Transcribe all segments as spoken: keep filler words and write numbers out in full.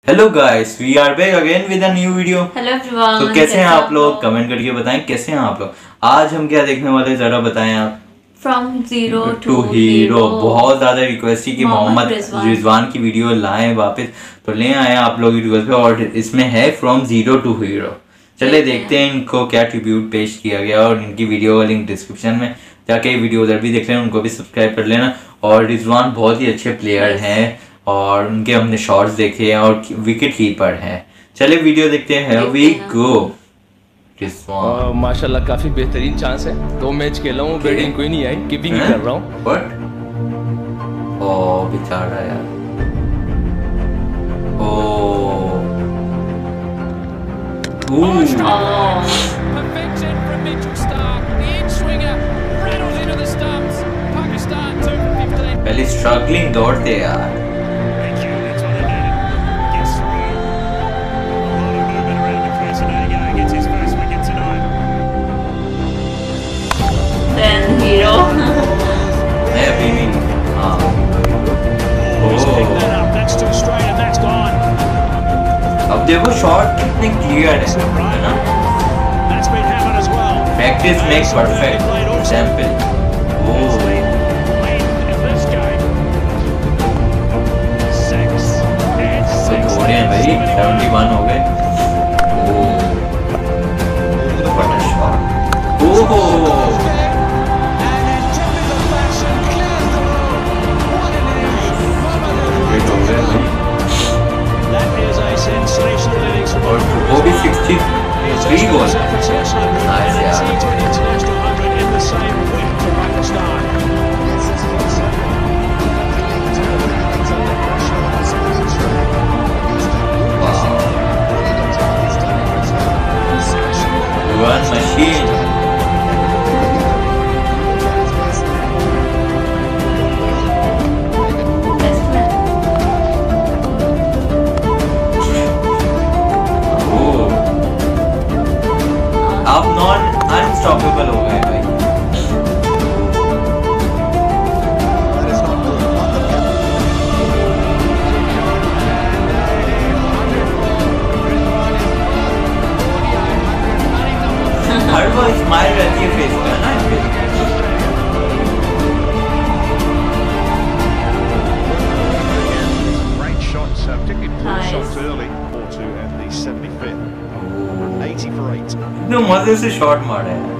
Hello guys, we are back again with a new video. Hello everyone, तो कैसे हैं आप लोग? कमेंट करके बताएं कैसे हैं आप लोग। आज हम क्या देखने वाले जरा बताएं आप। From zero to hero. बहुत ज्यादा रिक्वेस्ट थी कि मोहम्मद रिजवान की वीडियो लाएं वापस, तो ले आए आप लोग रिक्वेस्ट पे। और इसमें है फ्रॉम जीरो टू हीरो। चले देखते हैं इनको क्या ट्रिब्यूट पेश किया गया, और इनकी वीडियो का लिंक डिस्क्रिप्शन में जाके वीडियो उधर भी देख लेना, उनको भी सब्सक्राइब कर लेना। और रिजवान बहुत ही अच्छे प्लेयर हैं और उनके हमने शॉट्स देखे हैं और विकेट कीपर हैं। चले वीडियो देखते हैं। We go. माशाल्लाह काफी बेहतरीन चांस है। दो मैच खेला हूँ, बैटिंग कोई नहीं आई, कीपिंग ही कर रहा हूँ। बट ओ बेचारा यार। ओ पहले स्ट्रगलिंग दौड़ते यार। हीरो मैं अभी भी हाँ अब देखो शॉट कितने क्लियर है ना। Practice makes perfect example. थोड़े हैं भाई, सेवेंटी वन हो गए। बड़ा शॉट। ओहो और वो भी सिक्सटी थ्री बॉल। नाइस यार। One machine. अब नॉन अनस्टॉपेबल हो गए भाई। हर वो स्माइल रहती है फेस पे ना। Great shots, uh, particularly poor shots early. four two at the seventy-fifth. eighty for eight. इतने मजे से शॉट मारे हैं।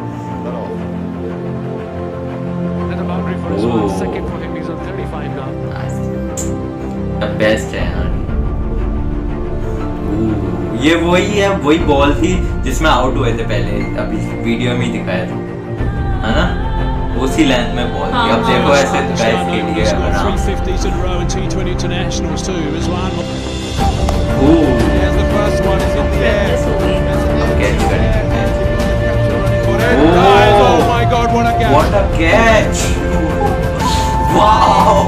बेस्ट है यार। ये वही है, वही बॉल थी जिसमें आउट हुए थे पहले, अभी वीडियो में ही दिखाया था, है ना। उसी लेंथ में बॉल थी। अब देखो ऐसे गाइस के लिए आराम। कैच करेंगे। What a catch! Wow!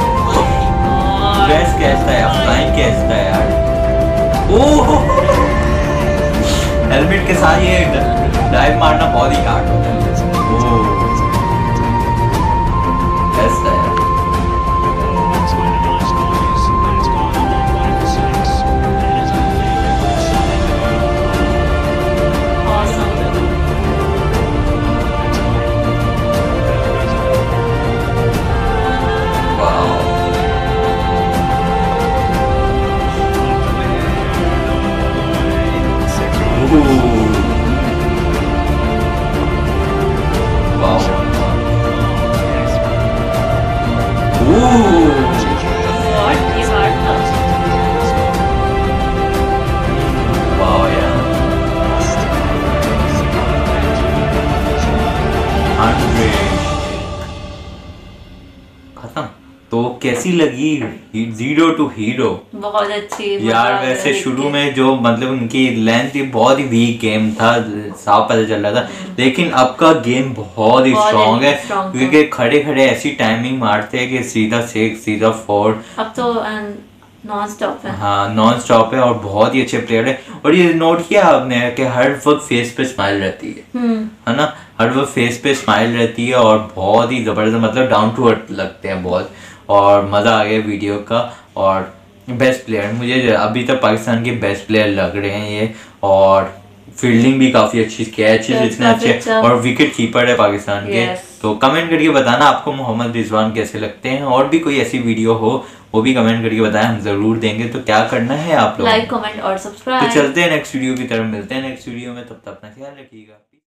Best catch था यार, फ्लाइंग कैच था यार। ओह! हेलमेट के साथ ये डाइव मारना बहुत ही हार्ड होता है। ओह! बेस्ट है यार। खत्म। तो कैसी लगी जीरो टू हीरो? बहुत अच्छी यार। वैसे शुरू में जो मतलब उनकी लेंथ थी, बहुत ही वीक गेम था, साफ पता चल रहा था। लेकिन अब का गेम बहुत ही स्ट्रॉन्ग है, क्योंकि खड़े खड़े ऐसी टाइमिंग मारते हैं कि सीधा सिक्स सीधा फोर। अब तो नॉन स्टॉप है। हाँ नॉन स्टॉप है और बहुत ही अच्छे प्लेयर है। और ये नोट किया आपने कि हर वक्त फेस पे स्माइल रहती है, है ना। हर वक्त फेस पे स्माइल रहती है और बहुत ही जबरदस्त, मतलब डाउन टू अर्थ लगते हैं बहुत। और मज़ा आ गया वीडियो का। और बेस्ट प्लेयर, मुझे अभी तक पाकिस्तान के बेस्ट प्लेयर लग रहे हैं ये, और फील्डिंग भी काफ़ी अच्छी, कैचेस इतने अच्छे, और विकेट कीपर है पाकिस्तान के। तो कमेंट करके बताना आपको मोहम्मद रिजवान कैसे लगते हैं, और भी कोई ऐसी वीडियो हो वो भी कमेंट करके बताएं, हम ज़रूर देंगे। तो क्या करना है आप लोग, लाइक कमेंट और सब्सक्राइब। तो चलते हैं नेक्स्ट वीडियो की तरफ, मिलते हैं नेक्स्ट वीडियो में, तब तक अपना ख्याल रखिएगा।